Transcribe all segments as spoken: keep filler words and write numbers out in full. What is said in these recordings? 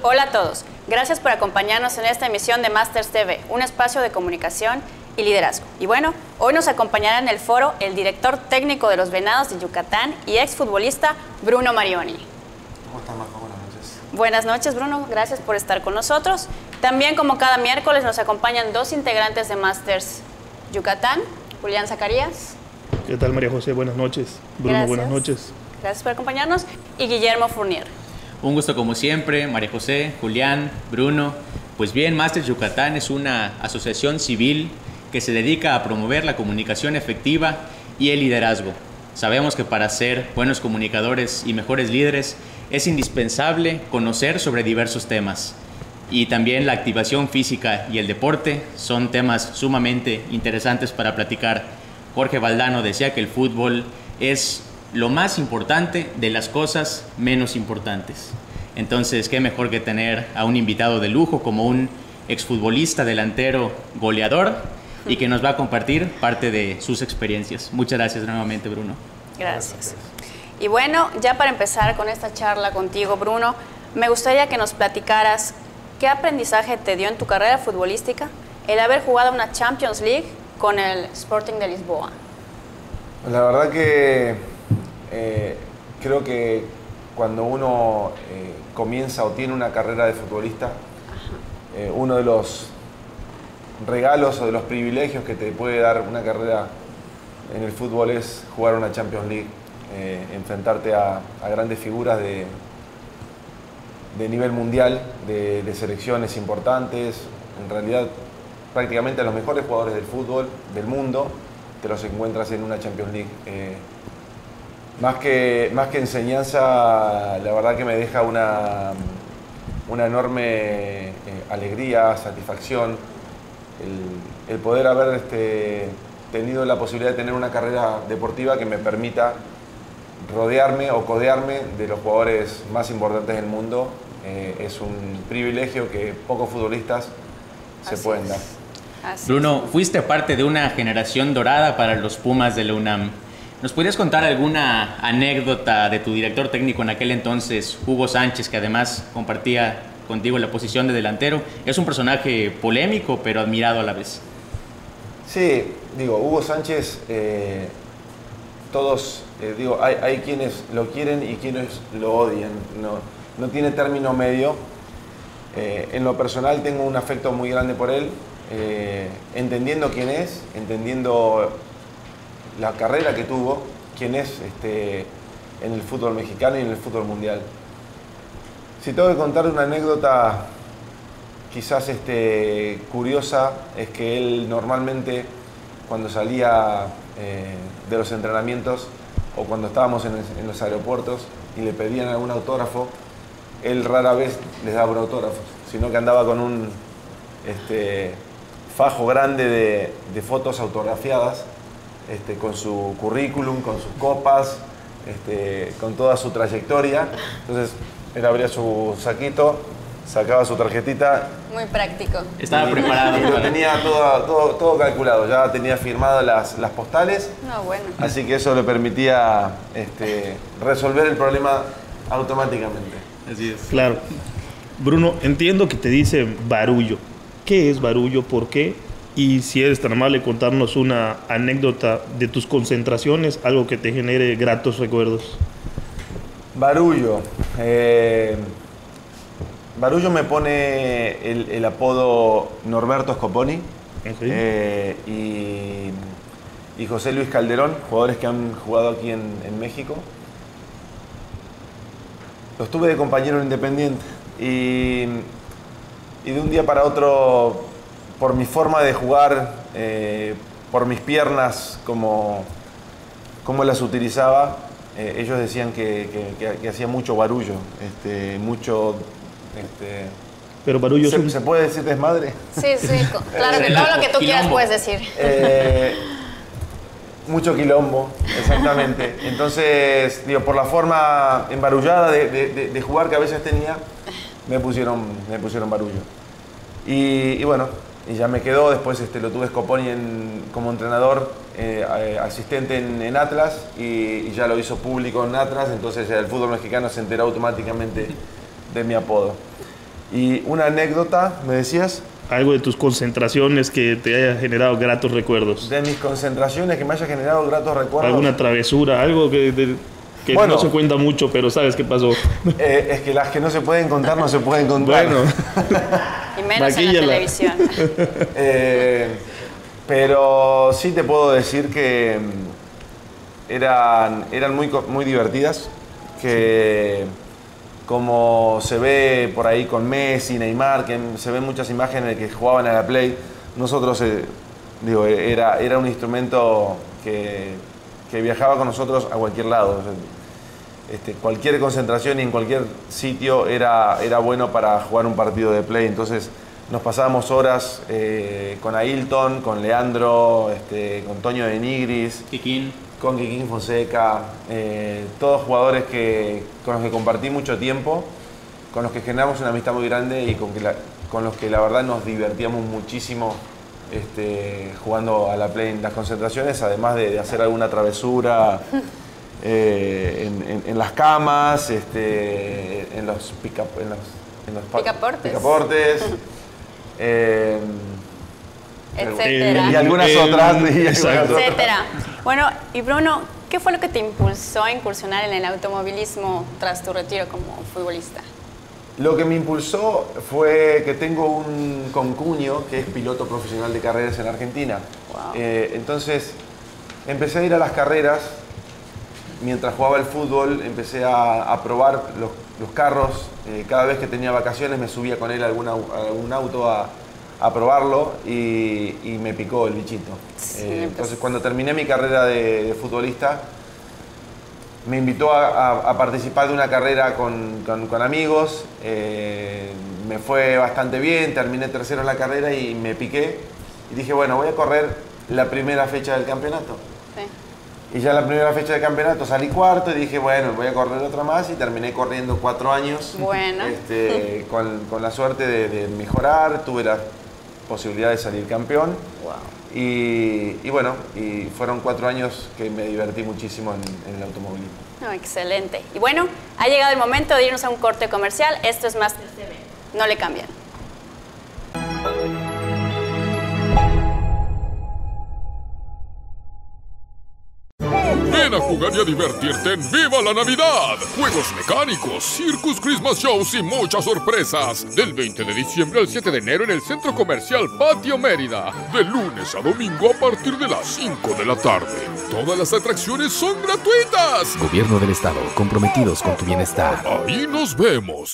Hola a todos, gracias por acompañarnos en esta emisión de Masters T V, un espacio de comunicación y liderazgo. Y bueno, hoy nos acompañará en el foro el director técnico de los Venados de Yucatán y exfutbolista Bruno Marioni. ¿Cómo estás, Majo? Buenas noches. Buenas noches, Bruno, gracias por estar con nosotros. También, como cada miércoles, nos acompañan dos integrantes de Masters Yucatán, Julián Zacarías. ¿Qué tal, María José? Buenas noches. Bruno, Gracias. buenas noches. Gracias por acompañarnos. Y Guillermo Fournier. Un gusto como siempre, María José, Julián, Bruno. Pues bien, Masters Yucatán es una asociación civil que se dedica a promover la comunicación efectiva y el liderazgo. Sabemos que para ser buenos comunicadores y mejores líderes es indispensable conocer sobre diversos temas. Y también la activación física y el deporte son temas sumamente interesantes para platicar. Jorge Valdano decía que el fútbol es lo más importante de las cosas menos importantes. Entonces, qué mejor que tener a un invitado de lujo como un exfutbolista, delantero, goleador y que nos va a compartir parte de sus experiencias. Muchas gracias nuevamente, Bruno. Gracias. Y bueno, ya para empezar con esta charla contigo, Bruno, me gustaría que nos platicaras qué aprendizaje te dio en tu carrera futbolística el haber jugado una Champions League con el Sporting de Lisboa. La verdad que Eh, creo que cuando uno eh, comienza o tiene una carrera de futbolista, eh, uno de los regalos o de los privilegios que te puede dar una carrera en el fútbol es jugar una Champions League, eh, enfrentarte a, a grandes figuras de, de nivel mundial, de, de selecciones importantes, en realidad prácticamente a los mejores jugadores del fútbol del mundo te los encuentras en una Champions League. Eh, Más que, más que enseñanza, la verdad que me deja una, una enorme eh, alegría, satisfacción, el, el poder haber este, tenido la posibilidad de tener una carrera deportiva que me permita rodearme o codearme de los jugadores más importantes del mundo. Eh, es un privilegio que pocos futbolistas se Así pueden es. dar. Así Bruno, es. fuiste parte de una generación dorada para los Pumas de la UNAM. ¿Nos podrías contar alguna anécdota de tu director técnico en aquel entonces, Hugo Sánchez, que además compartía contigo la posición de delantero? Es un personaje polémico, pero admirado a la vez. Sí, digo, Hugo Sánchez, eh, todos, eh, digo, hay, hay quienes lo quieren y quienes lo odian, no, no tiene término medio. Eh, en lo personal tengo un afecto muy grande por él, eh, entendiendo quién es, entendiendo la carrera que tuvo, quién es este, en el fútbol mexicano y en el fútbol mundial. Si tengo que contar una anécdota quizás este, curiosa, es que él normalmente cuando salía eh, de los entrenamientos o cuando estábamos en, en los aeropuertos y le pedían algún autógrafo, él rara vez les daba un autógrafo, sino que andaba con un este, fajo grande de, de fotos autografiadas, Este, con su currículum, con sus copas, este, con toda su trayectoria. Entonces él abría su saquito, sacaba su tarjetita. Muy práctico. Estaba y, preparado. y lo tenía todo, todo, todo calculado, ya tenía firmadas las, las postales. No, bueno. Así que eso le permitía este, resolver el problema automáticamente. Así es. Claro. Bruno, entiendo que te dice barullo. ¿Qué es barullo? ¿Por qué? Y si eres tan amable, contarnos una anécdota de tus concentraciones, algo que te genere gratos recuerdos. Barullo. Eh, Barullo me pone el, el apodo Norberto Scoponi. Okay. eh, y, y José Luis Calderón, jugadores que han jugado aquí en, en México. Los tuve de compañero en Independiente y, y de un día para otro, por mi forma de jugar, eh, por mis piernas, como, como las utilizaba, eh, ellos decían que, que, que, que hacía mucho barullo, este, mucho... Este, Pero barullo ¿se, es un... ¿Se puede decir desmadre? Sí, sí, claro que todo lo que tú quieras Quilombo. puedes decir. Eh, mucho quilombo, exactamente. Entonces, digo, por la forma embarullada de, de, de, de jugar que a veces tenía, me pusieron, me pusieron barullo. Y, y bueno, y ya me quedó. Después este, lo tuve Scoponi en, como entrenador, eh, asistente en, en Atlas, y, y ya lo hizo público en Atlas. Entonces el fútbol mexicano se enteró automáticamente de mi apodo. Y una anécdota, ¿me decías? Algo de tus concentraciones que te haya generado gratos recuerdos. De mis concentraciones que me haya generado gratos recuerdos. Alguna travesura, algo que, de, que bueno, no se cuenta mucho, pero sabes qué pasó. Eh, es que las que no se pueden contar, no se pueden contar. Bueno. Y menos en la televisión. eh, pero sí te puedo decir que eran, eran muy, muy divertidas. Que como se ve por ahí con Messi, Neymar, que se ven muchas imágenes que jugaban a la Play, nosotros, eh, digo, era, era un instrumento que, que viajaba con nosotros a cualquier lado. O sea, este, cualquier concentración y en cualquier sitio era, era bueno para jugar un partido de Play. Entonces nos pasábamos horas eh, con Ailton, con Leandro, este, con Toño de Nigris. Kikín. Con Kikín Fonseca, eh, todos jugadores que, con los que compartí mucho tiempo, con los que generamos una amistad muy grande y con, que la, con los que la verdad nos divertíamos muchísimo este, jugando a la Play en las concentraciones, además de, de hacer alguna travesura eh, en, en, en las camas, este, en los, pica, en los, en los picaportes, picaportes eh, etcétera. Y algunas Eh, otras. Y etcétera. Bueno, y Bruno, ¿qué fue lo que te impulsó a incursionar en el automovilismo tras tu retiro como futbolista? Lo que me impulsó fue que tengo un concuño que es piloto profesional de carreras en Argentina. Wow. Eh, entonces, empecé a ir a las carreras. Mientras jugaba el fútbol, empecé a, a probar los, los carros. Eh, cada vez que tenía vacaciones me subía con él a algún auto a... a probarlo y, y me picó el bichito. Sí, eh, entonces pues. cuando terminé mi carrera de, de futbolista, me invitó a, a, a participar de una carrera con, con, con amigos, eh, me fue bastante bien, terminé tercero en la carrera y me piqué y dije, bueno, voy a correr la primera fecha del campeonato. Sí. Y ya en la primera fecha del campeonato salí cuarto y dije, bueno, voy a correr otra más y terminé corriendo cuatro años. Bueno. Este, con, con la suerte de, de mejorar, tuve la posibilidad de salir campeón. Wow. Y, y bueno, y fueron cuatro años que me divertí muchísimo en, en el automovilismo. No, excelente. Y bueno, ha llegado el momento de irnos a un corte comercial. Esto es Máster T V. No le cambian. Ven a jugar y a divertirte en ¡Viva la Navidad! Juegos mecánicos, Circus Christmas Shows y muchas sorpresas. Del veinte de diciembre al siete de enero en el Centro Comercial Patio Mérida. De lunes a domingo a partir de las cinco de la tarde. Todas las atracciones son gratuitas. Gobierno del Estado, comprometidos con tu bienestar. Ahí nos vemos.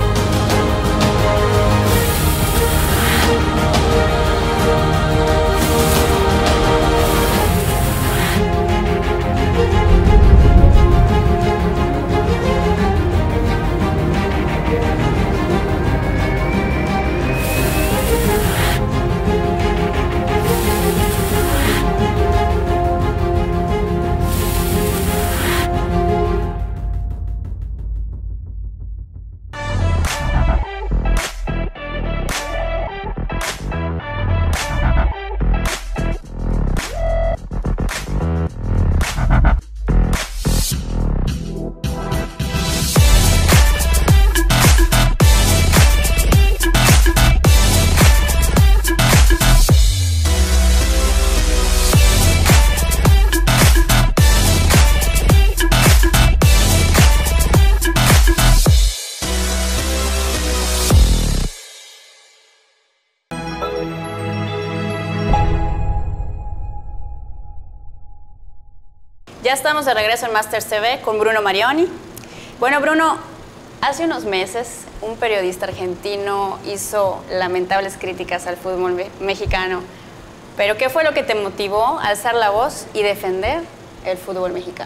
Ya estamos de regreso en Masters T V con Bruno Marioni. Bueno, Bruno, hace unos meses un periodista argentino hizo lamentables críticas al fútbol me mexicano. Pero ¿qué fue lo que te motivó a alzar la voz y defender el fútbol mexicano?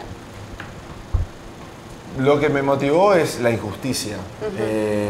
Lo que me motivó es la injusticia. Uh-huh. eh,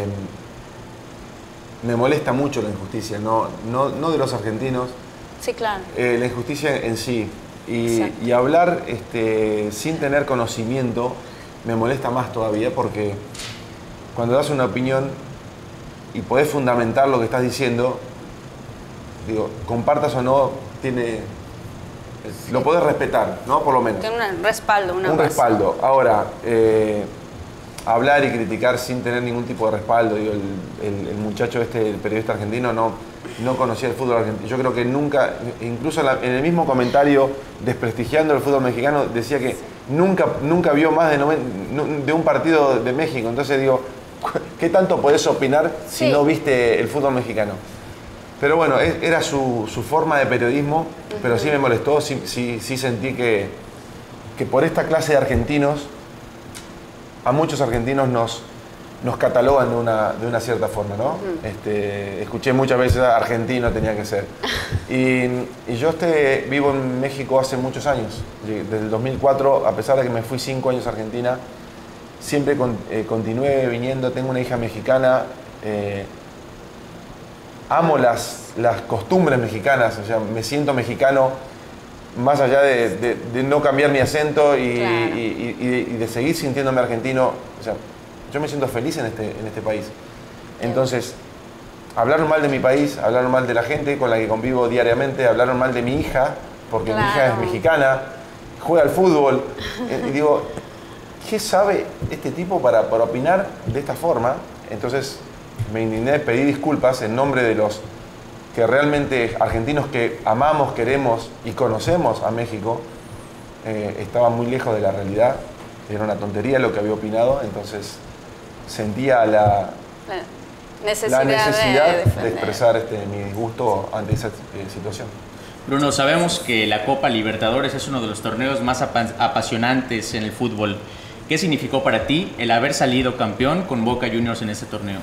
me molesta mucho la injusticia, no, no, no de los argentinos. Sí, claro. Eh, la injusticia en sí. Y, y hablar este, sin tener conocimiento me molesta más todavía porque cuando das una opinión y podés fundamentar lo que estás diciendo, digo, compartas o no, tiene, lo podés respetar, ¿no? Por lo menos. Tiene un respaldo, una Un base. respaldo. Ahora, eh, hablar y criticar sin tener ningún tipo de respaldo. Digo, el, el, el muchacho este, el periodista argentino, no, no conocía el fútbol argentino. Yo creo que nunca, incluso en, la, en el mismo comentario desprestigiando el fútbol mexicano, decía que nunca, nunca vio más de, de un partido de México. Entonces digo, ¿qué tanto podés opinar si sí. no viste el fútbol mexicano? Pero bueno, era su, su forma de periodismo, uh-huh. pero sí me molestó, sí, sí, sí sentí que, que por esta clase de argentinos, a muchos argentinos nos, nos catalogan de una, de una cierta forma, ¿no? Uh-huh. este, escuché muchas veces argentino tenía que ser. Y, y yo este, vivo en México hace muchos años, desde el dos mil cuatro, a pesar de que me fui cinco años a Argentina, siempre con, eh, continué viniendo, tengo una hija mexicana, eh, amo las, las costumbres mexicanas, o sea, me siento mexicano más allá de, de, de no cambiar mi acento y, claro. y, y, y de seguir sintiéndome argentino. O sea, yo me siento feliz en este, en este país. Entonces, hablaron mal de mi país, hablaron mal de la gente con la que convivo diariamente, hablaron mal de mi hija, porque claro. mi hija es mexicana, juega al fútbol. Y digo, ¿qué sabe este tipo para, para opinar de esta forma? Entonces, me indigné, pedí disculpas en nombre de los que realmente argentinos que amamos, queremos y conocemos a México. Eh, estaba muy lejos de la realidad, era una tontería lo que había opinado, entonces sentía la, la necesidad, la necesidad de, de expresar este, mi disgusto ante esa eh, situación. Bruno, sabemos que la Copa Libertadores es uno de los torneos más apasionantes en el fútbol. ¿Qué significó para ti el haber salido campeón con Boca Juniors en este torneo?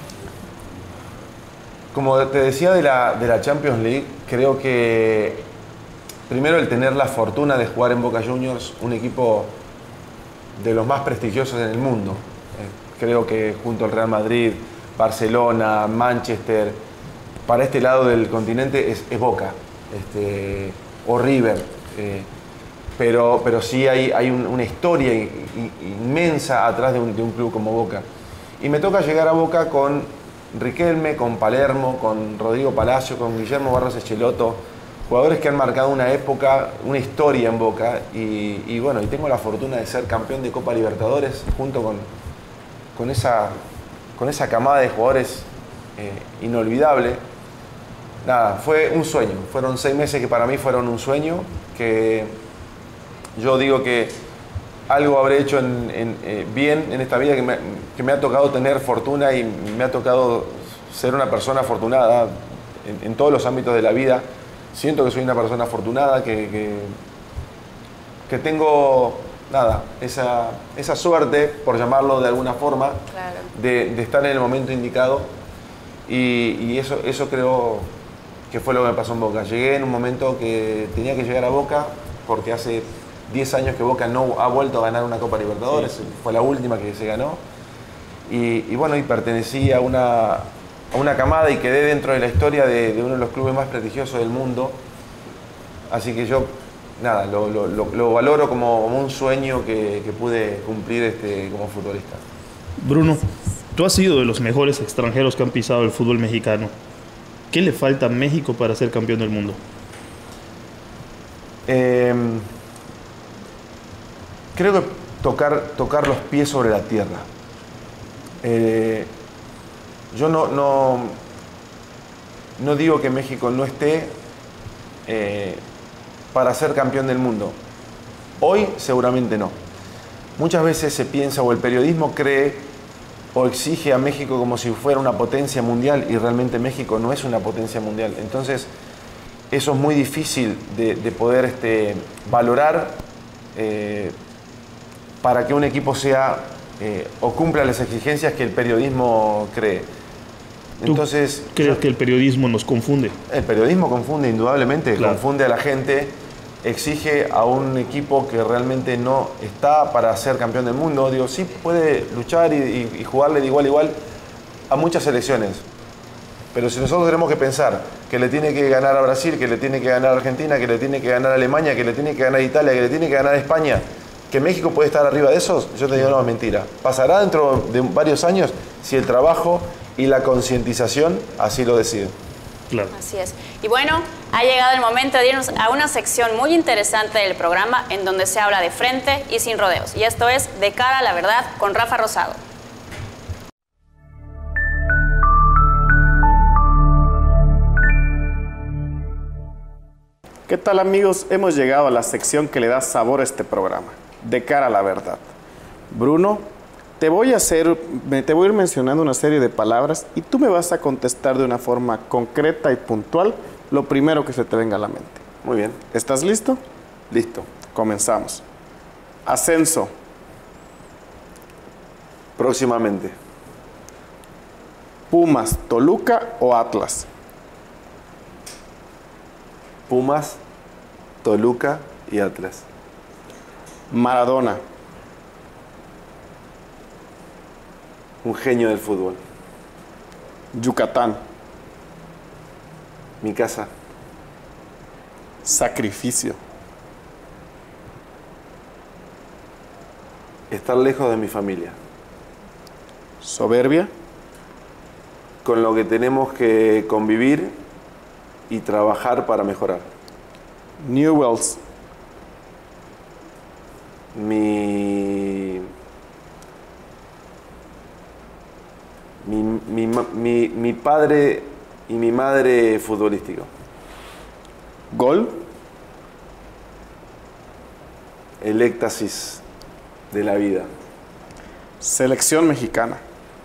Como te decía de la, de la Champions League, creo que primero el tener la fortuna de jugar en Boca Juniors, un equipo de los más prestigiosos en el mundo. Eh, creo que junto al Real Madrid, Barcelona, Manchester, para este lado del continente es, es Boca, este, o River. Eh, pero, pero sí hay, hay un, una historia inmensa atrás de un, de un club como Boca. Y me toca llegar a Boca con Riquelme, con Palermo, con Rodrigo Palacio, con Guillermo Barros Echeloto, jugadores que han marcado una época, una historia en Boca, y, y bueno, y tengo la fortuna de ser campeón de Copa Libertadores junto con, con, esa, con esa camada de jugadores eh, inolvidable. Nada, fue un sueño, fueron seis meses que para mí fueron un sueño, que yo digo que algo habré hecho en, en, eh, bien en esta vida, que me, que me ha tocado tener fortuna y me ha tocado ser una persona afortunada en, en todos los ámbitos de la vida. Siento que soy una persona afortunada, que, que, que tengo, nada, esa, esa suerte, por llamarlo de alguna forma, claro. de, de estar en el momento indicado. Y, y eso, eso creo que fue lo que me pasó en Boca. Llegué en un momento que tenía que llegar a Boca, porque hace diez años que Boca no ha vuelto a ganar una Copa Libertadores, sí. fue la última que se ganó. Y, y bueno, y pertenecí a una, a una camada y quedé dentro de la historia de, de uno de los clubes más prestigiosos del mundo. Así que yo, nada, lo, lo, lo, lo valoro como, como un sueño que, que pude cumplir este, como futbolista. Bruno, tú has sido de los mejores extranjeros que han pisado el fútbol mexicano. ¿Qué le falta a México para ser campeón del mundo? Eh, creo que tocar, tocar los pies sobre la tierra. Eh, yo no, no, no digo que México no esté eh, para ser campeón del mundo. Hoy seguramente no. Muchas veces se piensa, o el periodismo cree o exige a México como si fuera una potencia mundial, y realmente México no es una potencia mundial. Entonces eso es muy difícil de, de poder este, valorar eh, para que un equipo sea eh, o cumpla las exigencias que el periodismo cree. Entonces, ¿tú crees que el periodismo nos confunde? El periodismo confunde, indudablemente, claro. confunde a la gente, exige a un equipo que realmente no está para ser campeón del mundo. Digo, sí puede luchar y, y, y jugarle de igual a igual a muchas selecciones, pero si nosotros tenemos que pensar que le tiene que ganar a Brasil, que le tiene que ganar a Argentina, que le tiene que ganar a Alemania, que le tiene que ganar a Italia, que le tiene que ganar a España, que México puede estar arriba de esos, yo te digo, no, es mentira. Pasará dentro de varios años si el trabajo y la concientización así lo deciden. Claro. Así es. Y bueno, ha llegado el momento de irnos a una sección muy interesante del programa en donde se habla de frente y sin rodeos. Y esto es De Cara a la Verdad con Rafa Rosado. ¿Qué tal, amigos? Hemos llegado a la sección que le da sabor a este programa, De Cara a la Verdad. Bruno, te voy a hacer, te voy a ir mencionando una serie de palabras y tú me vas a contestar de una forma concreta y puntual lo primero que se te venga a la mente. Muy bien. ¿Estás listo? Listo. Comenzamos. Ascenso. Próximamente. Pumas, Toluca o Atlas. Pumas, Toluca y Atlas. Maradona. Un genio del fútbol. Yucatán. Mi casa. Sacrificio. Estar lejos de mi familia. Soberbia. Con lo que tenemos que convivir y trabajar para mejorar. Newells. Mi, mi, mi, mi, mi padre y mi madre futbolístico. Gol. El éxtasis de la vida. Selección mexicana.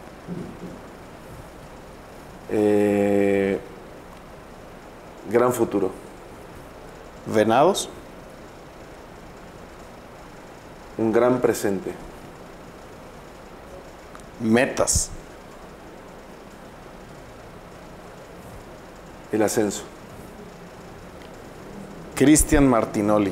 Eh, gran futuro. Venados. Un gran presente. Metas. El ascenso. Cristian Martinoli.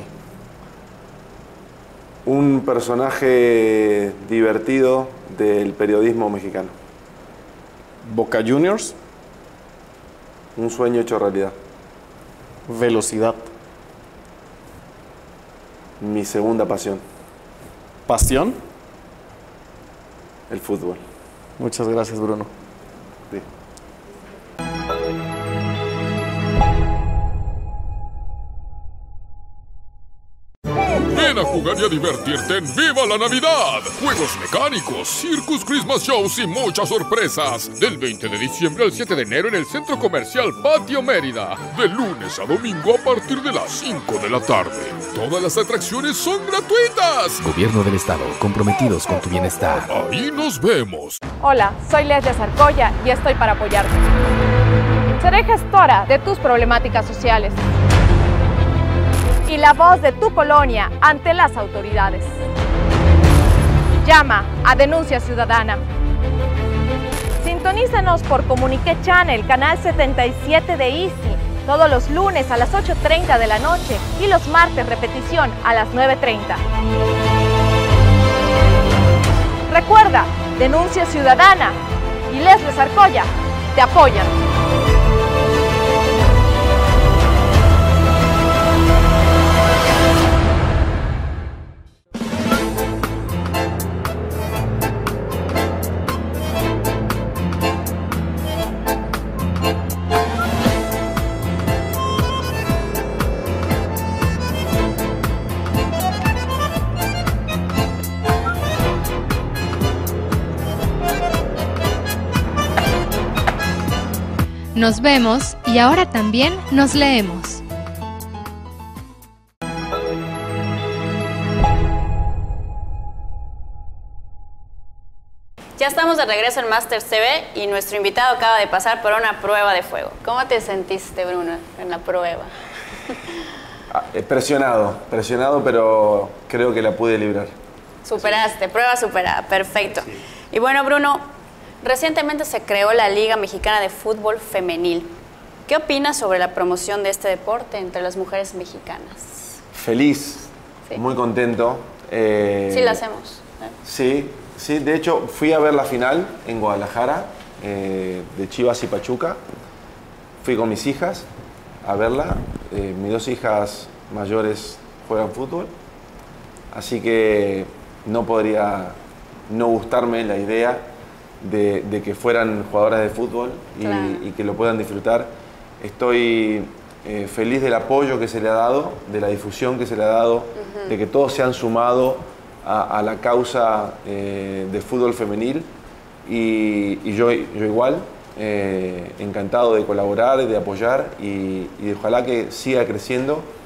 Un personaje divertido del periodismo mexicano. Boca Juniors. Un sueño hecho realidad. Velocidad. Mi segunda pasión. Pasión. El fútbol. Muchas gracias, Bruno. Sí. Ven a jugar y a divertirte en ¡Viva la Navidad! Juegos mecánicos, Circus Christmas Shows y muchas sorpresas. Del veinte de diciembre al siete de enero en el Centro Comercial Patio Mérida. De lunes a domingo a partir de las cinco de la tarde. Todas las atracciones son gratuitas. Gobierno del Estado, comprometidos con tu bienestar. Ahí nos vemos. Hola, soy Leslie Zarcoya y estoy para apoyarte. Seré gestora de tus problemáticas sociales y la voz de tu colonia ante las autoridades. Llama a Denuncia Ciudadana. Sintonízanos por Comunique Channel, canal setenta y siete de Easy, todos los lunes a las ocho treinta de la noche y los martes repetición a las nueve treinta. Recuerda, Denuncia Ciudadana y Leslie Zarcoya te apoyan. Nos vemos y ahora también nos leemos. Ya estamos de regreso en Masters T V y nuestro invitado acaba de pasar por una prueba de fuego. ¿Cómo te sentiste, Bruno, en la prueba? Ah, presionado, presionado, pero creo que la pude librar. Superaste, prueba superada, perfecto. Sí. Y bueno, Bruno, recientemente se creó la Liga Mexicana de Fútbol Femenil. ¿Qué opinas sobre la promoción de este deporte entre las mujeres mexicanas? Feliz, sí. Muy contento. Eh, sí, la hacemos. ¿eh? Sí, sí, de hecho fui a ver la final en Guadalajara, eh, de Chivas y Pachuca. Fui con mis hijas a verla. Eh, mis dos hijas mayores juegan fútbol, así que no podría no gustarme la idea De, de que fueran jugadoras de fútbol y, claro. y que lo puedan disfrutar. Estoy eh, feliz del apoyo que se le ha dado, de la difusión que se le ha dado, uh-huh. de que todos se han sumado a, a la causa eh, de fútbol femenil y, y yo, yo igual, eh, encantado de colaborar, de apoyar y, y ojalá que siga creciendo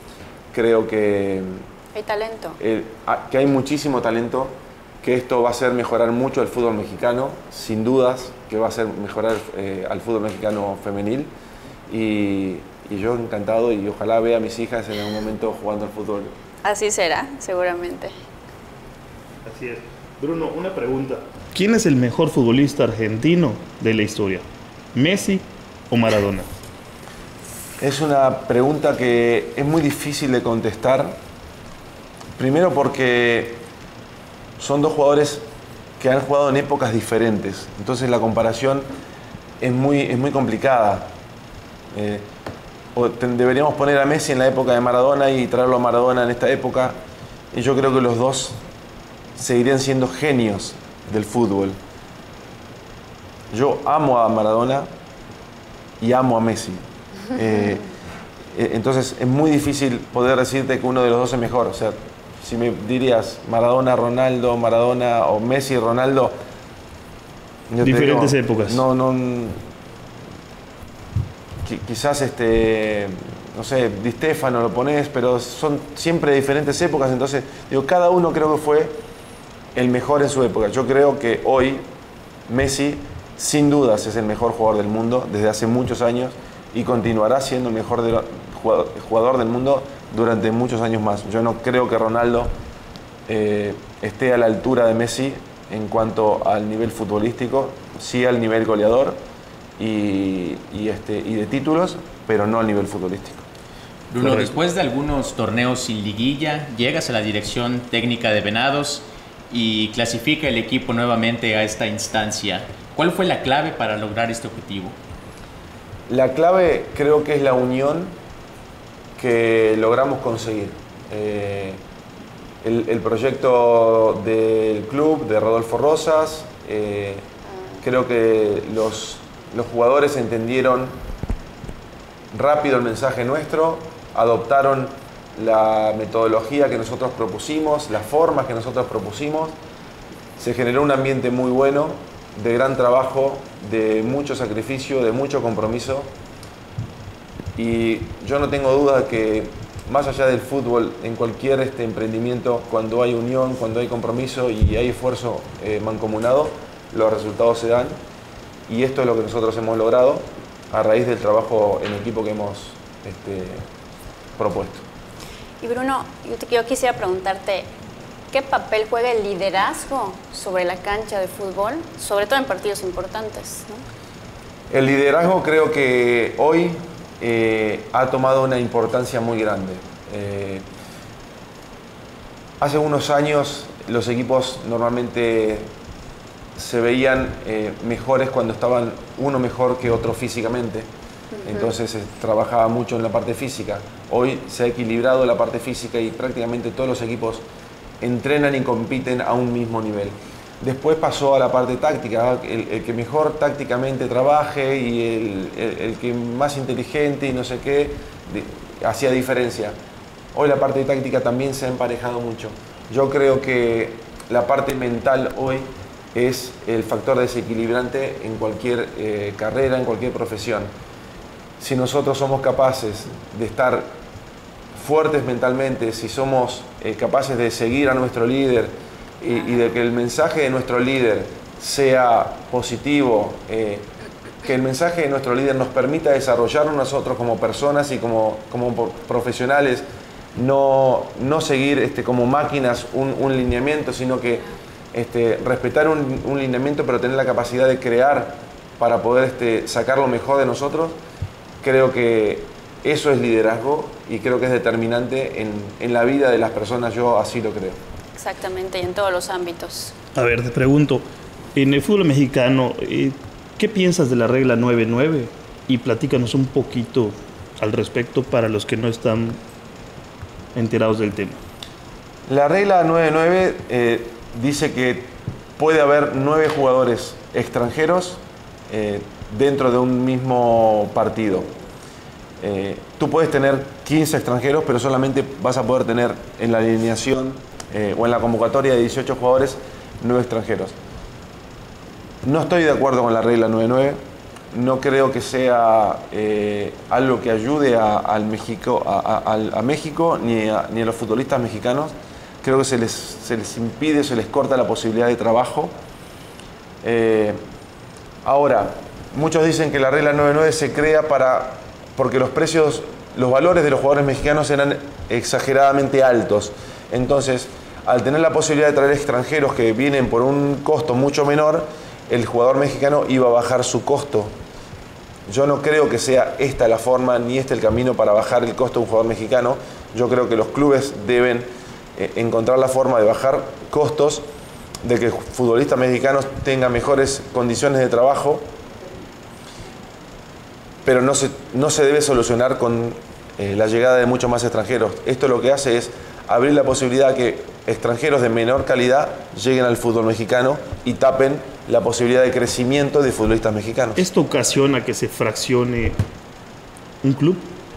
creo que, Hay talento. eh, a- que hay muchísimo talento, que esto va a hacer mejorar mucho el fútbol mexicano, sin dudas, que va a hacer mejorar eh, al fútbol mexicano femenil. Y, y yo encantado y ojalá vea a mis hijas en algún momento jugando al fútbol. Así será, seguramente. Así es. Bruno, una pregunta. ¿Quién es el mejor futbolista argentino de la historia? ¿Messi o Maradona? Es una pregunta que es muy difícil de contestar. Primero porque son dos jugadores que han jugado en épocas diferentes. Entonces la comparación es muy, es muy complicada. Eh, o te- deberíamos poner a Messi en la época de Maradona y traerlo a Maradona en esta época. Y yo creo que los dos seguirían siendo genios del fútbol. Yo amo a Maradona y amo a Messi. Eh, eh, entonces es muy difícil poder decirte que uno de los dos es mejor. O sea, si me dirías Maradona, Ronaldo, Maradona o Messi, Ronaldo. yo te Diferentes digo, épocas. No, no. qui- Quizás este. No sé, Di Stéfano lo pones, pero son siempre diferentes épocas. Entonces, digo, cada uno creo que fue el mejor en su época. Yo creo que hoy Messi, sin dudas, es el mejor jugador del mundo desde hace muchos años y continuará siendo el mejor de lo- jugador, jugador del mundo durante muchos años más. Yo no creo que Ronaldo eh, esté a la altura de Messi en cuanto al nivel futbolístico, sí al nivel goleador y, y, este, y de títulos, pero no al nivel futbolístico. Bruno, Correcto. después de algunos torneos sin liguilla, llegas a la dirección técnica de Venados y clasifica el equipo nuevamente a esta instancia. ¿Cuál fue la clave para lograr este objetivo? La clave creo que es la unión que logramos conseguir. Eh, el, el proyecto del club, de Rodolfo Rosas, eh, creo que los, los jugadores entendieron rápido el mensaje nuestro, adoptaron la metodología que nosotros propusimos, las formas que nosotros propusimos. Se generó un ambiente muy bueno, de gran trabajo, de mucho sacrificio, de mucho compromiso. Y yo no tengo duda que más allá del fútbol, en cualquier este emprendimiento, cuando hay unión, cuando hay compromiso y hay esfuerzo eh, mancomunado, los resultados se dan. Y esto es lo que nosotros hemos logrado a raíz del trabajo en equipo que hemos este, propuesto. Y Bruno, yo, te, yo quisiera preguntarte, ¿qué papel juega el liderazgo sobre la cancha de fútbol, sobre todo en partidos importantes, ¿no? El liderazgo creo que hoy eh, ha tomado una importancia muy grande. Eh, hace unos años los equipos normalmente se veían eh, mejores cuando estaban uno mejor que otro físicamente. Uh-huh. Entonces se trabajaba mucho en la parte física. Hoy se ha equilibrado la parte física y prácticamente todos los equipos entrenan y compiten a un mismo nivel. Después pasó a la parte táctica, el, el que mejor tácticamente trabaje y el, el, el que más inteligente y no sé qué, de, hacía diferencia. Hoy la parte táctica también se ha emparejado mucho. Yo creo que la parte mental hoy es el factor desequilibrante en cualquier eh, carrera, en cualquier profesión. Si nosotros somos capaces de estar fuertes mentalmente, si somos eh, capaces de seguir a nuestro líder y, y de que el mensaje de nuestro líder sea positivo, eh, que el mensaje de nuestro líder nos permita desarrollarnos nosotros como personas y como, como profesionales, no, no seguir este, como máquinas un, un lineamiento, sino que este, respetar un, un lineamiento, pero tener la capacidad de crear para poder este, sacar lo mejor de nosotros. Creo que eso es liderazgo y creo que es determinante en, en la vida de las personas, yo así lo creo. Exactamente, y en todos los ámbitos. A ver, te pregunto, en el fútbol mexicano, eh, ¿qué piensas de la regla nueve nueve? Y platícanos un poquito al respecto para los que no están enterados del tema. La regla nueve nueve eh, dice que puede haber nueve jugadores extranjeros eh, dentro de un mismo partido. Eh, tú puedes tener quince extranjeros, pero solamente vas a poder tener en la alineación eh, o en la convocatoria de dieciocho jugadores nueve extranjeros. No estoy de acuerdo con la regla nueve nueve no creo que sea eh, algo que ayude a, al México, a, a, a México ni a, ni a los futbolistas mexicanos. Creo que se les, se les impide, se les corta la posibilidad de trabajo. Eh, ahora, muchos dicen que la regla nueve nueve se crea para, porque los precios, los valores de los jugadores mexicanos eran exageradamente altos. Entonces, al tener la posibilidad de traer extranjeros que vienen por un costo mucho menor, el jugador mexicano iba a bajar su costo. Yo no creo que sea esta la forma ni este el camino para bajar el costo de un jugador mexicano. Yo creo que los clubes deben eh, encontrar la forma de bajar costos, de que futbolistas mexicanos tengan mejores condiciones de trabajo, pero no se, no se debe solucionar con eh, la llegada de muchos más extranjeros. Esto lo que hace es abrir la posibilidad que extranjeros de menor calidad lleguen al fútbol mexicano y tapen la posibilidad de crecimiento de futbolistas mexicanos. ¿Esto ocasiona que se fraccione un club?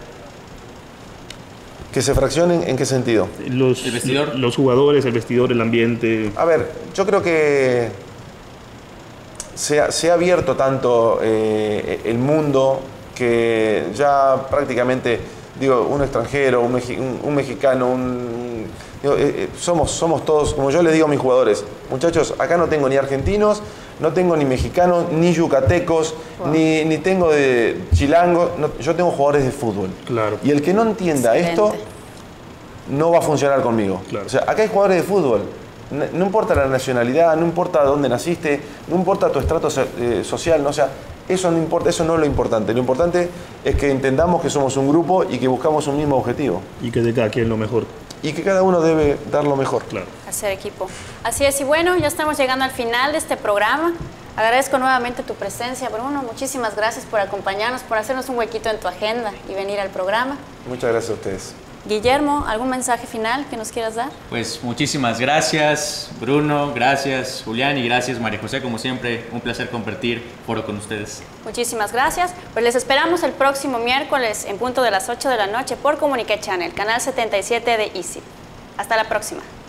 ¿Que se fraccionen en qué sentido? Los, ¿El vestidor? Los jugadores, el vestidor, el ambiente. A ver, yo creo que se ha, se ha abierto tanto eh, el mundo que ya prácticamente, digo, un extranjero, un, mexi un, un mexicano, un, digo, eh, somos, somos todos, como yo les digo a mis jugadores, muchachos, acá no tengo ni argentinos, no tengo ni mexicanos, ni yucatecos, wow. ni, ni tengo de chilangos, no, yo tengo jugadores de fútbol. Claro. Y el que no entienda Excelente. esto, no va a funcionar conmigo. Claro. O sea, acá hay jugadores de fútbol. No, no importa la nacionalidad, no importa dónde naciste, no importa tu estrato eh, social, no, o sea, eso no importa, eso no es lo importante. Lo importante es que entendamos que somos un grupo y que buscamos un mismo objetivo. Y que de cada quien lo mejor. Y que cada uno debe dar lo mejor. Claro. Hacer equipo. Así es, y bueno, ya estamos llegando al final de este programa. Agradezco nuevamente tu presencia, Bruno. Muchísimas gracias por acompañarnos, por hacernos un huequito en tu agenda y venir al programa. Muchas gracias a ustedes. Guillermo, ¿algún mensaje final que nos quieras dar? Pues muchísimas gracias, Bruno, gracias, Julián, y gracias, María José. Como siempre, un placer compartir foro con ustedes. Muchísimas gracias. Pues les esperamos el próximo miércoles en punto de las ocho de la noche por Comunique Channel, canal setenta y siete de Easy. Hasta la próxima.